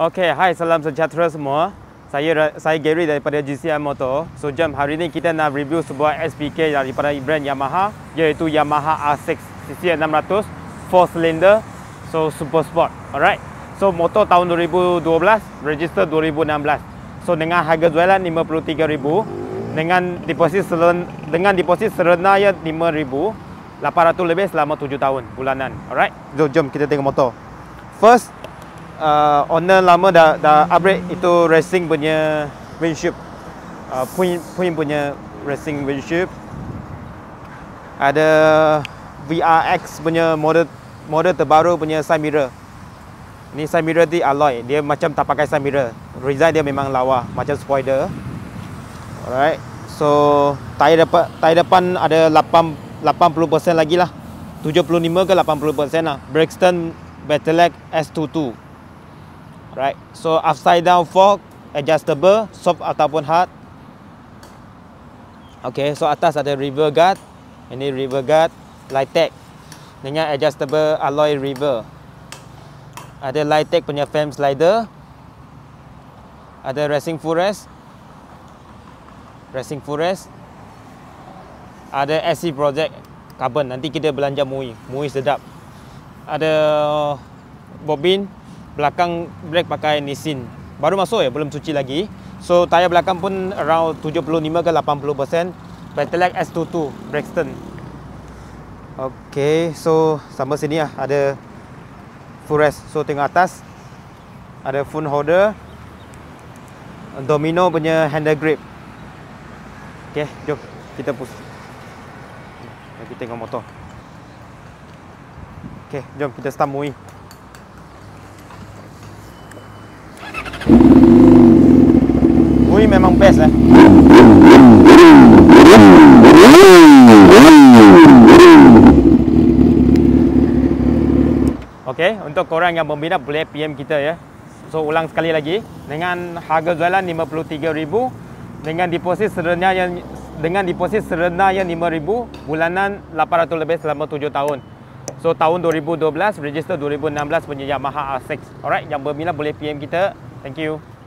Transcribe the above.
Okay, hai, salam sejahtera semua. Saya Gary daripada GCI Motor. So, jom hari ni kita nak review sebuah SPK daripada brand Yamaha, iaitu Yamaha R6 CC600 4 cylinder, so super sport. Alright. So, motor tahun 2012, register 2016. So, dengan harga jualan 53,000, dengan deposit serendah ya 5,800 lebih selama 7 tahun bulanan. Alright. So, jom kita tengok motor. First, owner lama dah upgrade itu racing punya windshield, punya racing windshield. Ada VRX punya model terbaru punya side mirror. Ni side mirror di alloy, dia macam tak pakai side mirror. Design dia memang lawa macam spoiler. Alright. So tayar depan ada 80% lagi lah. 75 ke 80% lah. Brixton Battleax S22. Right, so upside down fork, adjustable, soft ataupun hard. Okay, so atas ada rear guard, ini rear guard, Lightech dengan adjustable alloy rear. Ada Lightech punya frame slider, ada racing footrest, ada SC Project carbon. Nanti kita belanja mui sedap. Ada bobin. Belakang brake pakai Nissin. Baru masuk ya, belum cuci lagi. So tayar belakang pun around 75 ke 80%. Battleax S22 Brixton. Okay, so sama sini lah ada footrest. So tengok atas ada phone holder, Domino punya handle grip. Okay, jom kita push. Kita tengok motor. Okay, jom kita start mui. Mui memang best eh. Okey, untuk korang yang berminat boleh PM kita ya. So ulang sekali lagi, dengan harga jualan 53,000, dengan deposit serendah yang 5,000, bulanan 800 lebih selama 7 tahun. So tahun 2012, register 2016 punya Yamaha R6. Alright, yang berminat boleh PM kita. Thank you.